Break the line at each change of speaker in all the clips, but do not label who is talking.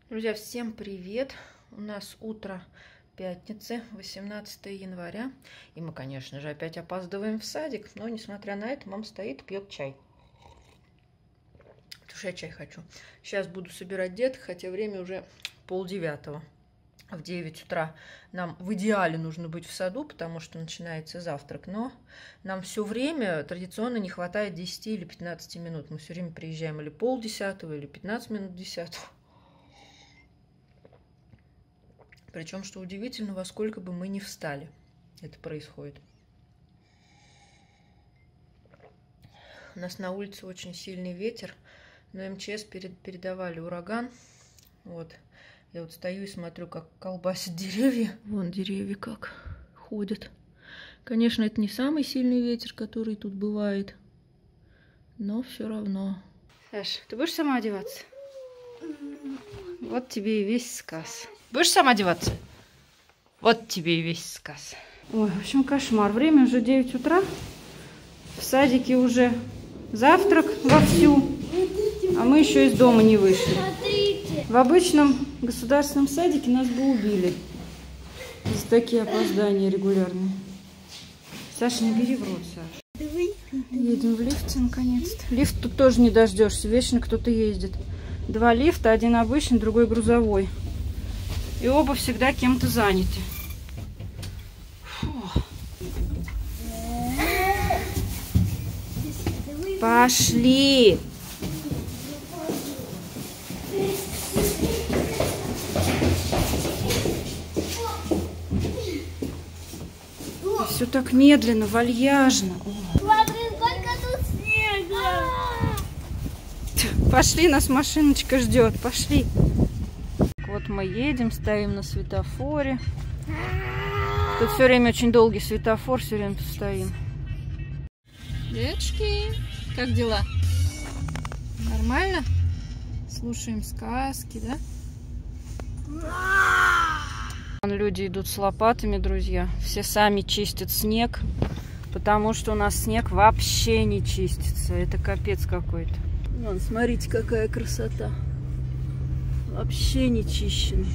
Друзья, всем привет! У нас утро пятницы, 18 января. И мы, конечно же, опять опаздываем в садик. Но, несмотря на это, мама стоит и пьет чай. Потому что я чай хочу. Сейчас буду собирать деток, хотя время уже 8:30. В 9 утра нам в идеале нужно быть в саду, потому что начинается завтрак. Но нам все время традиционно не хватает 10 или 15 минут. Мы все время приезжаем или 9:30, или 15 минут 10. Причем, что удивительно, во сколько бы мы ни встали, это происходит. У нас на улице очень сильный ветер, но МЧС передавали ураган. Вот. Я вот стою и смотрю, как колбасят деревья. Вон деревья как ходят. Конечно, это не самый сильный ветер, который тут бывает, но все равно. Саш, ты будешь сама одеваться? Вот тебе и весь сказ. Будешь сама одеваться? Вот тебе и весь сказ. Ой, в общем, кошмар. Время уже 9 утра. В садике уже завтрак вовсю, а мы еще из дома не вышли. В обычном государственном садике нас бы убили за такие опоздания регулярные. Саша, не бери в рот, Саша. Едем в лифте, наконец-то. Лифт тут тоже не дождешься, вечно кто-то ездит. 2 лифта, один обычный, другой грузовой. И оба всегда кем-то заняты. Фу. Пошли! Все так медленно, вальяжно.
Смотри, сколько тут снега!
Пошли, нас машиночка ждет. Пошли. Вот мы едем, стоим на светофоре. Тут все время очень долгий светофор, все время тут стоим. Деточки, как дела? Нормально? Слушаем сказки, да? Люди идут с лопатами, друзья. Все сами чистят снег, потому что у нас снег вообще не чистится. Это капец какой-то. Вон, смотрите, какая красота. Вообще не чищенный.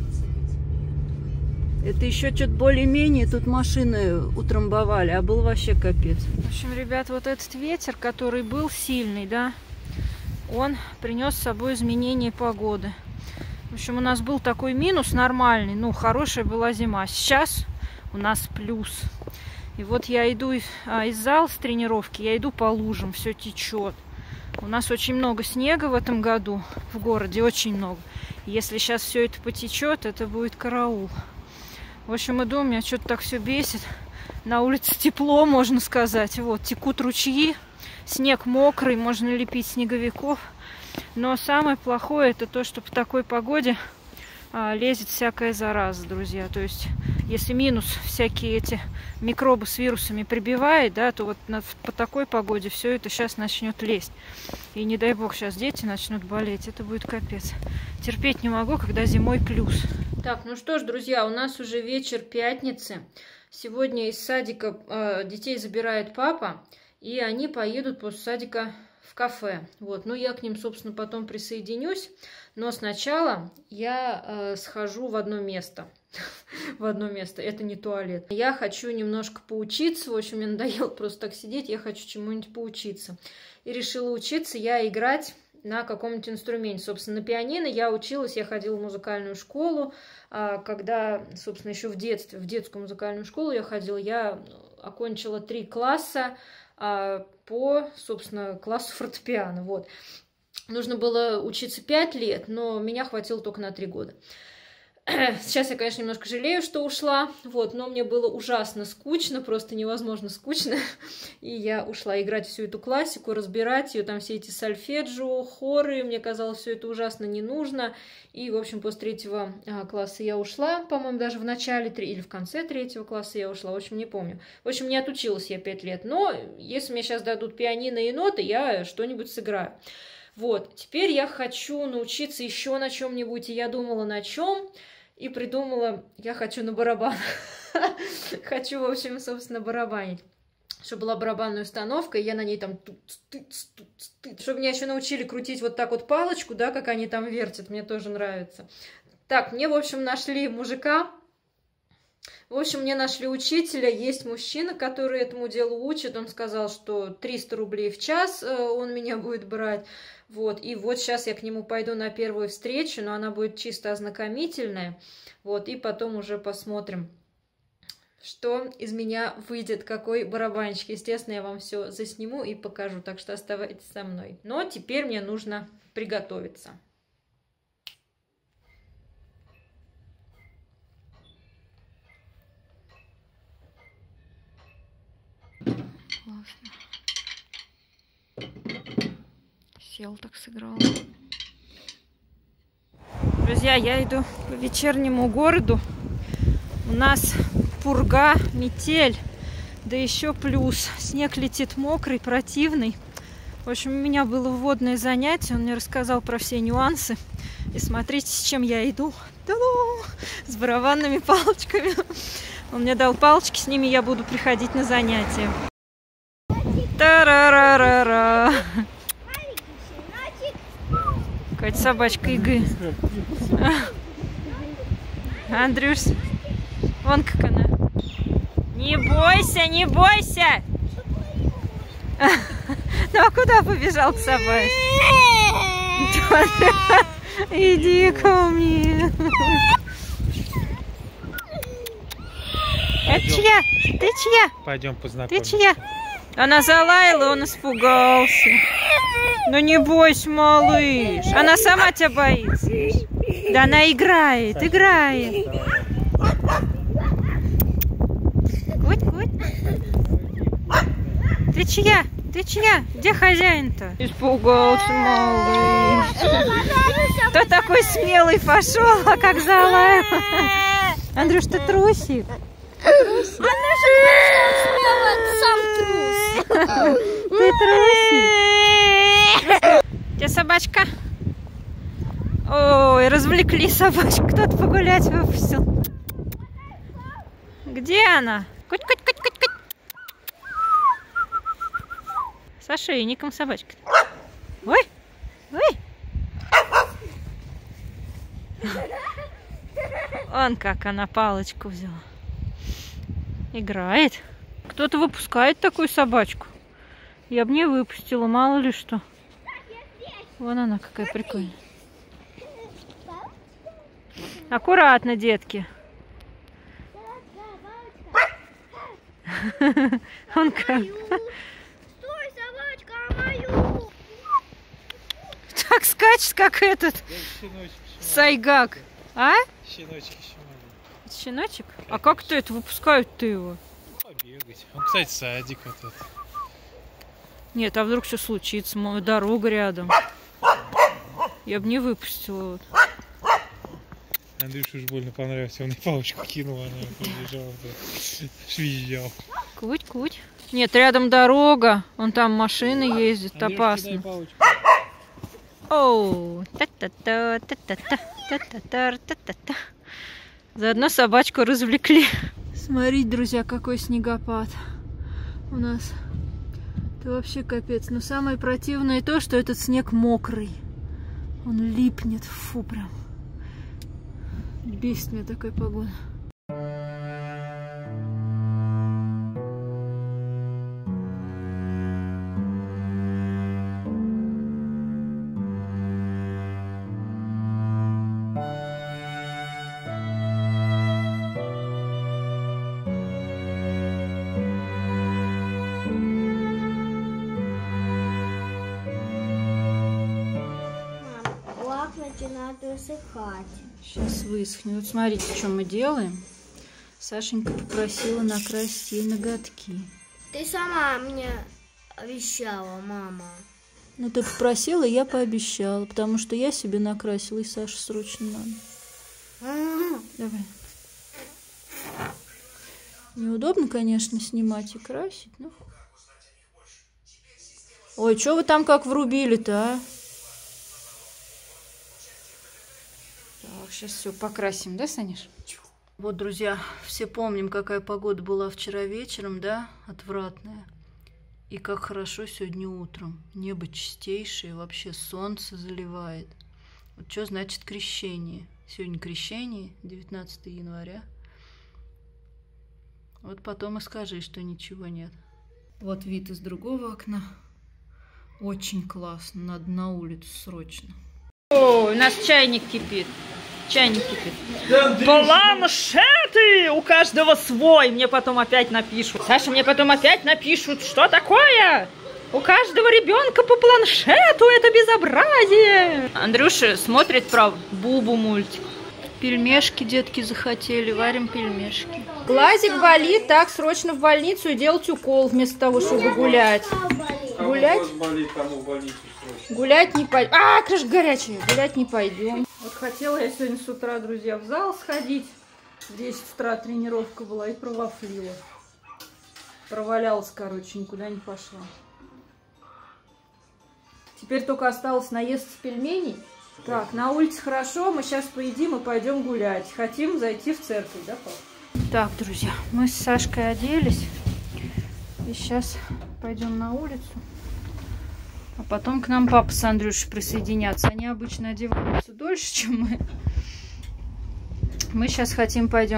Это еще что-то более-менее. Тут машины утрамбовали, а был вообще капец. В общем, ребят, вот этот ветер, который был сильный, да, он принес с собой изменение погоды. В общем, у нас был такой минус нормальный, ну, хорошая была зима. Сейчас у нас плюс. И вот я иду из зала с тренировки, я иду по лужам, все течет. У нас очень много снега в этом году в городе, очень много. Если сейчас все это потечет, это будет караул. В общем, иду, меня что-то так все бесит. На улице тепло, можно сказать. Вот, текут ручьи, снег мокрый, можно лепить снеговиков. Но самое плохое это то, что по такой погоде лезет всякая зараза, друзья. То есть, если минус всякие эти микробы с вирусами прибивает, да, то вот по такой погоде все это сейчас начнет лезть. И не дай бог, сейчас дети начнут болеть. Это будет капец. Терпеть не могу, когда зимой плюс. Так, ну что ж, друзья, у нас уже вечер пятницы. Сегодня из садика детей забирает папа, и они поедут после садика в кафе. Вот, ну я к ним, собственно, потом присоединюсь, но сначала я схожу в одно место. В одно место. Это не туалет. Я хочу немножко поучиться. В общем, мне надоело просто так сидеть. Я хочу чему-нибудь поучиться. И решила учиться я играть на каком-нибудь инструменте. Собственно, на пианино я училась, я ходила в музыкальную школу. Когда, собственно, еще в детстве, в детскую музыкальную школу я ходила, я окончила 3 класса по, собственно, классу фортепиано. Вот. Нужно было учиться 5 лет, но меня хватило только на 3 года. Сейчас я, конечно, немножко жалею, что ушла, вот, но мне было ужасно скучно, просто невозможно скучно, и я ушла играть всю эту классику, разбирать ее, там все эти сольфеджио, хоры, мне казалось, все это ужасно не нужно, и, в общем, после 3 класса я ушла, по-моему, даже в начале или в конце 3 класса я ушла, в общем, не помню. В общем, не отучилась я 5 лет, но если мне сейчас дадут пианино и ноты, я что-нибудь сыграю. Вот, теперь я хочу научиться еще на чем-нибудь, и я думала, на чем. И придумала, я хочу на барабанах. Хочу, в общем, собственно, барабанить. чтобы была барабанная установка, и я на ней там... Чтобы меня еще научили крутить вот так вот палочку, да, как они там вертят, мне тоже нравится. Так, мне, в общем, нашли мужика. В общем, мне нашли учителя. Есть мужчина, который этому делу учит. Он сказал, что 300 рублей в час он меня будет брать. Вот, и вот сейчас я к нему пойду на первую встречу, но она будет чисто ознакомительная. Вот, и потом уже посмотрим, что из меня выйдет, какой барабанщик. Естественно, я вам все засниму и покажу, так что оставайтесь со мной. Но теперь мне нужно приготовиться. Классно. Сел, так сыграл. Друзья, я иду по вечернему городу. У нас пурга, метель, да еще плюс снег летит мокрый, противный. В общем, у меня было вводное занятие, он мне рассказал про все нюансы. И смотрите, с чем я иду. Та-дам! С барабанными палочками. Он мне дал палочки, с ними я буду приходить на занятия. Та-ра-ра-ра-ра! Какая-то собачка Игы. Андрюш, вон как она. Не бойся, не бойся! Ну а куда побежал к собачке? Иди ко мне. Это чья? Ты чья?
Пойдем познакомимся.
Ты чья? Она залаяла, он испугался. Ну не бойся, малыш. Она сама тебя боится. Да она играет, играет. Куть. Ты чья? Ты чья? Где хозяин-то? Испугался, малыш. Кто такой смелый пошел, а как залаял? Андрюш, ты трусик.
Она же сам трус.
Ты трусик. Где собачка? Ой, развлекли собачку. Кто-то погулять выпустил. Где она? Куть. С ошейником собачка. Ой. Вон как она палочку взяла. Играет. Кто-то выпускает такую собачку. Я бы не выпустила, мало ли что. Вон она какая прикольная. Аккуратно, детки. Он как.
Стой, собачка, мою!
Так скачет, как этот Сайгак. А?
Щеночек еще
Это щеночек? А как ты это выпускают-то его?
побегать. Он, кстати, садик этот.
Нет, а вдруг что случится? Дорога рядом. Я бы не выпустила. Вот.
Андрюше уж больно понравился. Он и палочку кинул, она побежала. Швизжал.
Куть. Нет, рядом дорога. Вон там машины ездят, опасно. Оу, та-та-та. Заодно собачку развлекли. Смотрите, друзья, какой снегопад у нас. Это вообще капец. Но самое противное то, что этот снег мокрый. Он липнет. Фу, прям. Бесит меня такая погода.
Начинает высыхать.
Сейчас высохнет. Вот смотрите, что мы делаем. Сашенька попросила накрасить ей ноготки.
Ты сама мне обещала, мама.
Ну, ты попросила, я пообещала, потому что я себе накрасила, и Саше срочно надо. Давай. Неудобно, конечно, снимать и красить, но... Ой, что вы там как врубили-то, а? Так, сейчас все покрасим, да, Саниш? Вот, друзья, все помним, какая погода была вчера вечером, да, отвратная. И как хорошо сегодня утром. Небо чистейшее, вообще солнце заливает. Вот что значит крещение. Сегодня крещение, 19 января. Вот потом и скажи, что ничего нет. Вот вид из другого окна. Очень классно. Надо на улицу срочно. О, у нас чайник кипит. Чайник кипит. Планшеты! У каждого свой. Мне потом опять напишут. Саша, мне потом опять напишут. Что такое? У каждого ребенка по планшету. Это безобразие. Андрюша смотрит про Бубу мультик. Пельмешки детки захотели. Варим пельмешки. Глазик болит. Так, срочно в больницу и делать укол вместо того, чтобы гулять. Гулять? Гулять не пойдем. А, крыша горячая. Гулять не пойдем. Вот хотела я сегодня с утра, друзья, в зал сходить. В 10 утра тренировка была и провафлила. Провалялась, короче, никуда не пошла. Теперь только осталось наесться пельменей. Так, на улице хорошо, мы сейчас поедим и пойдем гулять. Хотим зайти в церковь, да, папа? Так, друзья, мы с Сашкой оделись. И сейчас пойдем на улицу. А потом к нам папа с Андрюшей присоединятся. Они обычно одеваются дольше, чем мы. Мы сейчас хотим пойти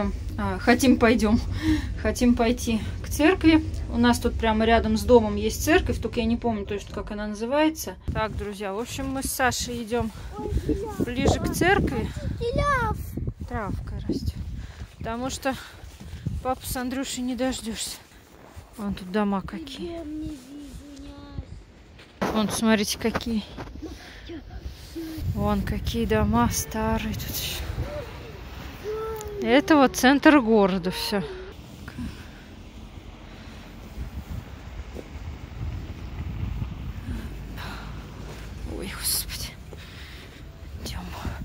к церкви. У нас тут прямо рядом с домом есть церковь, только я не помню точно, как она называется. Так, друзья, в общем, мы с Сашей идем ближе к церкви. Травка растет. Потому что папа с Андрюшей не дождешься. Вон тут дома какие. Вон, смотрите, какие. Вон, какие дома старые тут еще. Это вот центр города все. Ой, господи. Идем.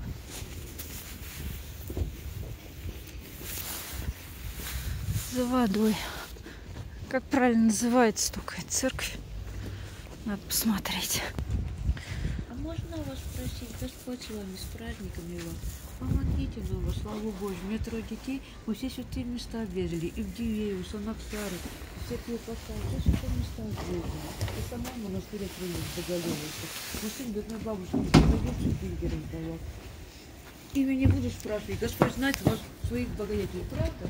За водой. Как правильно называется только эта церковь? Надо посмотреть.
А можно вас спросить, Господь с вами, с праздниками вас? Помогите нам, во славу Божью. У меня 3 детей, мы все святые места объездили. И в Дивеево, в Санаксаре, всякие поставки, все святые места объездили. И сама в монастыре доголевался. Но сын бедной бабушки не Бильгером давал. Имя не буду спрашивать. Господь знает вас, своих благодетелей. Правда?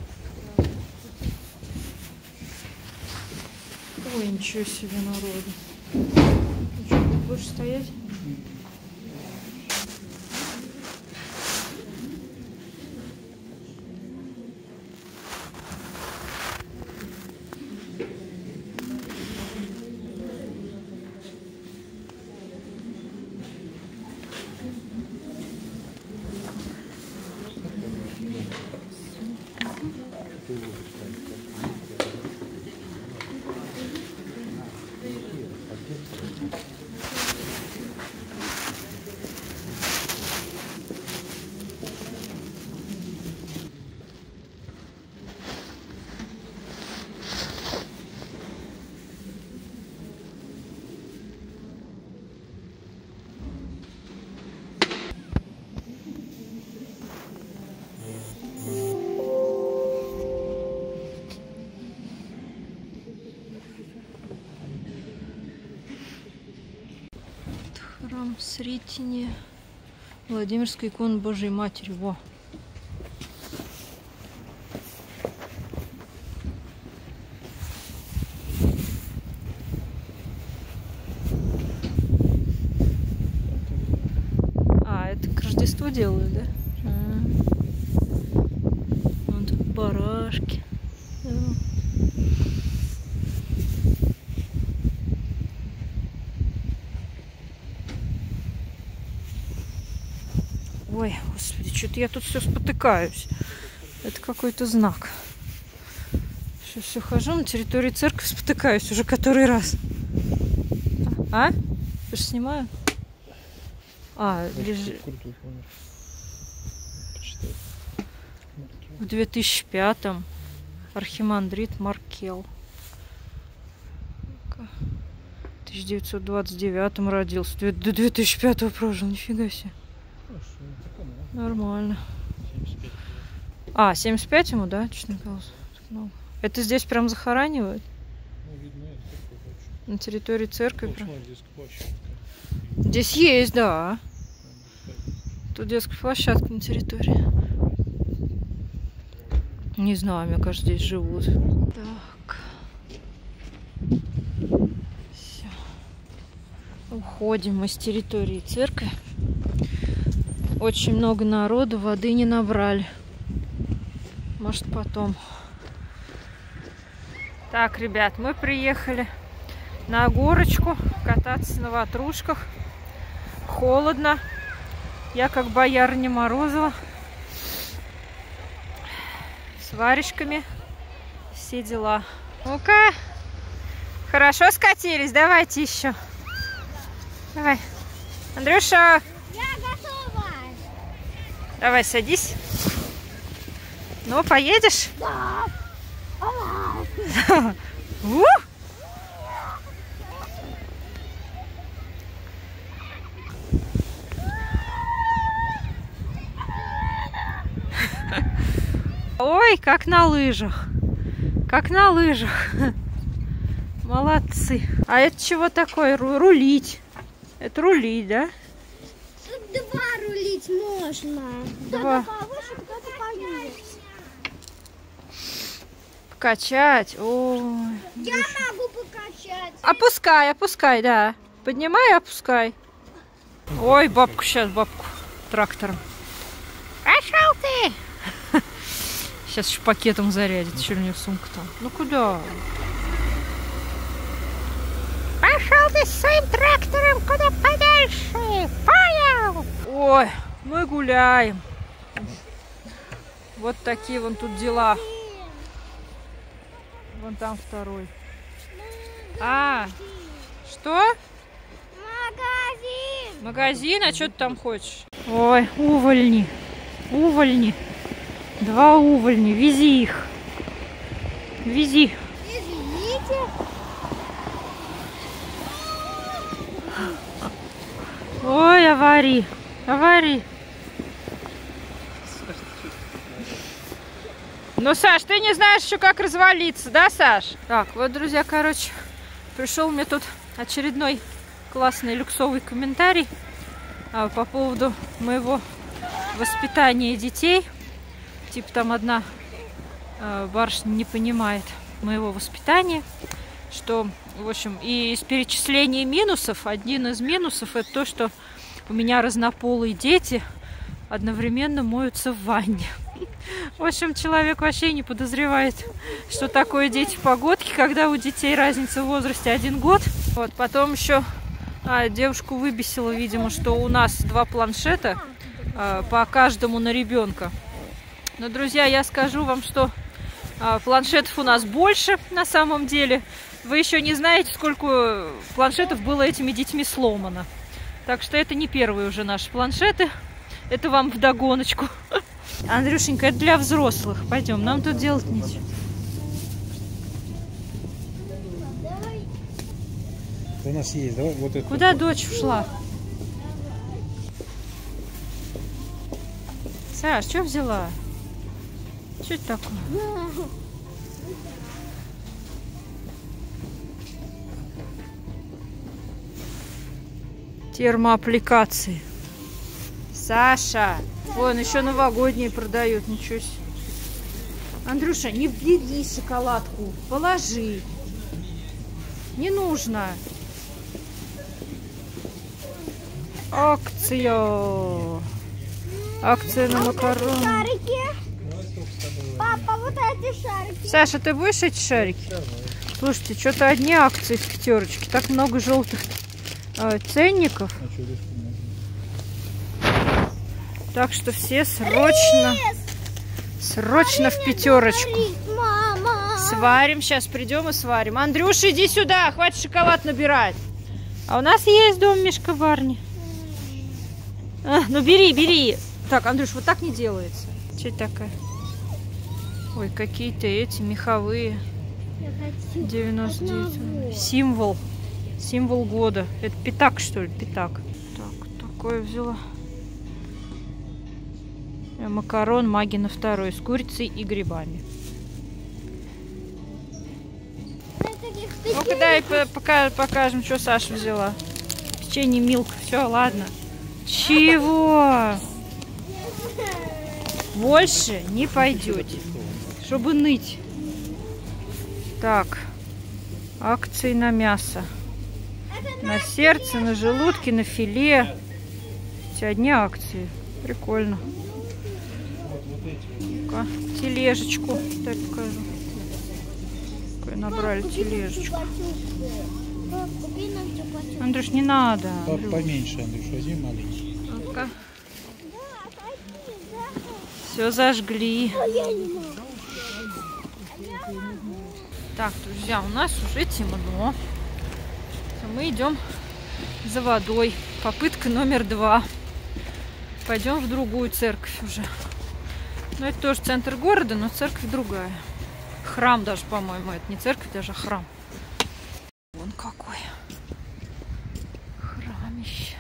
Ой, ничего себе народу. Ну что, будешь стоять? Храм Сретения Владимирской иконы Божией Матери. Во. А, это к Рождеству делают, да? Вон тут барашки. Ой, господи, что-то я тут все спотыкаюсь. Это какой-то знак. Сейчас все хожу на территории церкви, спотыкаюсь уже который раз. А? Ты же снимаю? А, лежит. В 2005-м архимандрит Маркел. В 1929-м родился. До 2005-го прожил. Нифига себе. Нормально. А, 75 ему, да? Чуть не казалось. Это здесь прям захоранивают?
Ну, видно, это такое точно.
На территории церкви?
Точно, детская площадка.
Здесь есть, да. Тут детская площадка на территории. Не знаю, мне кажется, здесь живут. Так. Все. Уходим мы с территории церкви. Очень много народу, воды не набрали. Может, потом. Так, ребят, мы приехали на горочку кататься на ватрушках. Холодно. Я как боярыня Морозова. С варежками. Все дела. Ну-ка. Хорошо скатились? Давайте еще. Давай. Андрюша.
Я готова.
Давай, садись. Ну, поедешь?
Да.
Ой, как на лыжах. Как на лыжах. Молодцы. А это чего такое? Рулить. Это рулить, да?
Тут два рулить можно.
Два.
Кто-то повыше, кто-то пониже.
Покачать. Ой.
Я могу покачать.
Опускай, опускай, да. Поднимай и опускай. Ой, бабку сейчас, бабку. Трактором. Пошел ты! Сейчас еще пакетом зарядит. Еще у нее сумка там. Ну куда? Пошел ты с своим трактором куда подальше. Понял? Ой, мы гуляем. Вот такие вон тут дела. Вон там второй. А, что?
Магазин.
Магазин? А что ты там хочешь? Ой, увольни. Увольни. Два увольни. Вези их. Вези.
Извините.
Ой, аварий. Аварий. Ну, Саш, ты не знаешь еще, как развалиться, да, Саш? Так, вот, друзья, короче, пришел мне тут очередной классный люксовый комментарий по поводу моего воспитания детей. Типа там одна барышня не понимает моего воспитания, что, в общем, и из перечисления минусов, один из минусов это то, что у меня разнополые дети одновременно моются в ванне. В общем, человек вообще не подозревает, что такое дети-погодки, когда у детей разница в возрасте 1 год. Вот, потом еще девушку выбесила, видимо, что у нас 2 планшета по каждому на ребенка. Но, друзья, я скажу вам, что планшетов у нас больше на самом деле. Вы еще не знаете, сколько планшетов было этими детьми сломано. Так что это не первые уже наши планшеты. Это вам вдогоночку. Андрюшенька, это для взрослых. Пойдем, нам тут делать нечего.
У нас есть, давай вот это.
Куда дочь ушла? Саш, что взяла? Что это такое? Термоаппликации. Саша! Вон, еще новогодние продают. Ничего себе. Андрюша, не бери шоколадку. Положи. Не нужно. Акция. Акция на макароны.
Шарики. Папа, вот эти шарики.
Саша, ты будешь эти шарики? Слушайте, что-то одни акции в пятерочке. Так много желтых ценников. Так что все срочно в пятерочку.
Мама.
Сварим, сейчас придем и сварим. Андрюша, иди сюда, хватит шоколад набирать. А у нас есть дом Мишка Барни. Ну бери, бери. Так, Андрюш, вот так не делается. Что это такое? Ой, какие-то эти меховые. 99. Символ. Символ года. Это пятак, что ли? Пятак. Так, такое взяла. Макарон Магина 2 с курицей и грибами. Ну-ка, дай покажем, что Саша взяла. Печенье Милк. Все, ладно. Чего? Больше не пойдете. Чтобы ныть. Так. Акции на мясо. На сердце, на желудке, на филе. Все одни акции. Прикольно. Ну-ка, тележечку. Дай покажу. Какой набрали тележечку. Андрюш, не надо.
Поменьше, Андрюш, возьми маленький.
Ну-ка. Все зажгли. Так, друзья, у нас уже темно. Мы идем за водой. Попытка номер 2. Пойдем в другую церковь уже. Ну, это тоже центр города, но церковь другая. Храм даже, по-моему, это не церковь, даже храм. Вон какой храмище.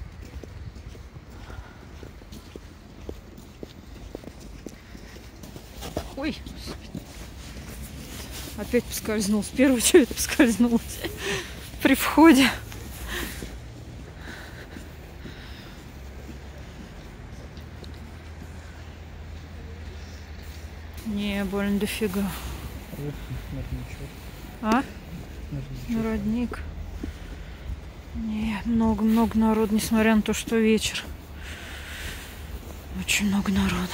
Ой, опять поскользнулась. В первую очередь поскользнулась при входе. Не, больно дофига. А? На родник. Не, много-много народу, несмотря на то, что вечер. Очень много народу.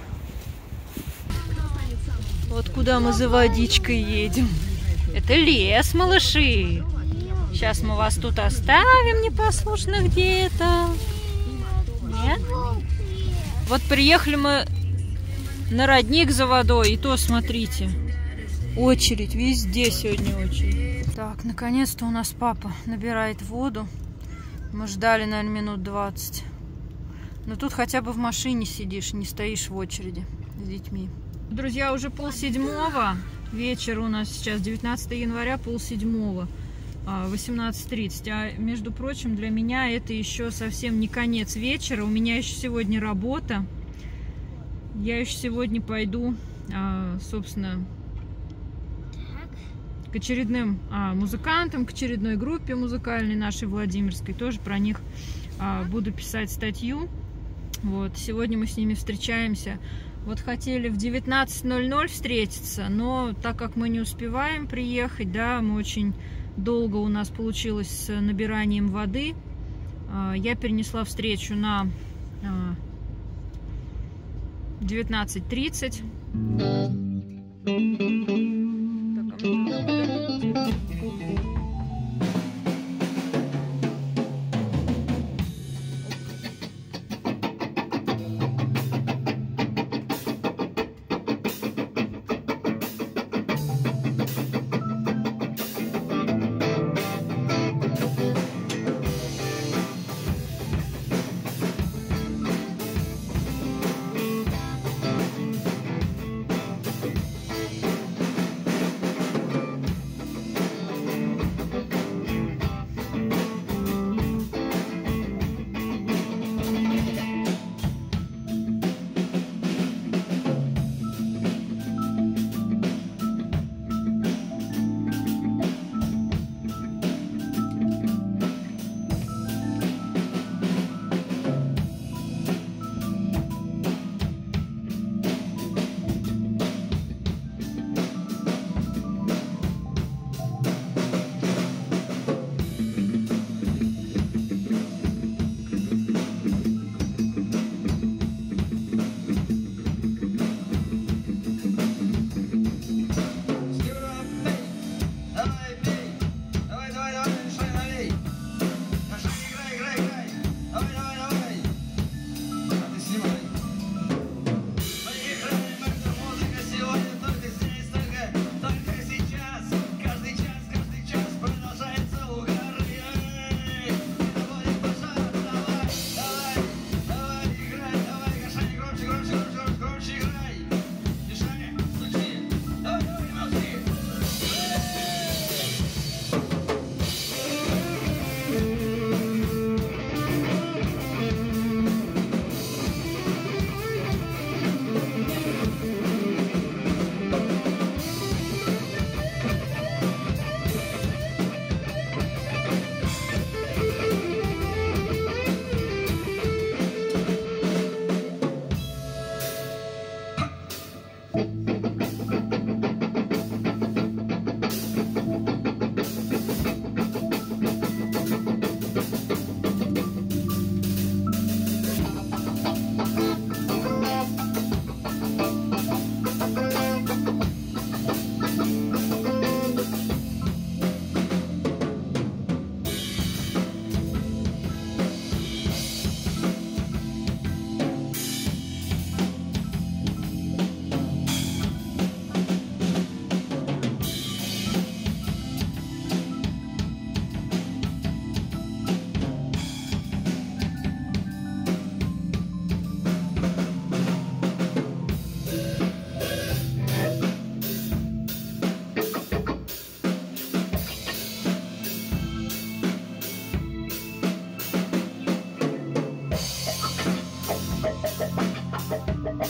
Вот куда мы за водичкой едем. Это лес, малыши. Сейчас мы вас тут оставим непослушных где-то. Нет? Вот приехали мы на родник за водой. И то, смотрите, очередь. Везде сегодня очередь. Так, наконец-то у нас папа набирает воду. Мы ждали, наверное, минут 20. Но тут хотя бы в машине сидишь, не стоишь в очереди с детьми. Друзья, уже 6:30 вечера у нас сейчас, 19 января, 6:30, 18:30. А между прочим, для меня это еще совсем не конец вечера. У меня еще сегодня работа. Я еще сегодня пойду, собственно, к очередным музыкантам, к очередной группе музыкальной нашей Владимирской. Тоже про них буду писать статью. Вот, сегодня мы с ними встречаемся. Вот хотели в 19:00 встретиться, но так как мы не успеваем приехать, да, мы очень долго у нас получилось с набиранием воды, я перенесла встречу на 19:30.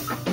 Пока.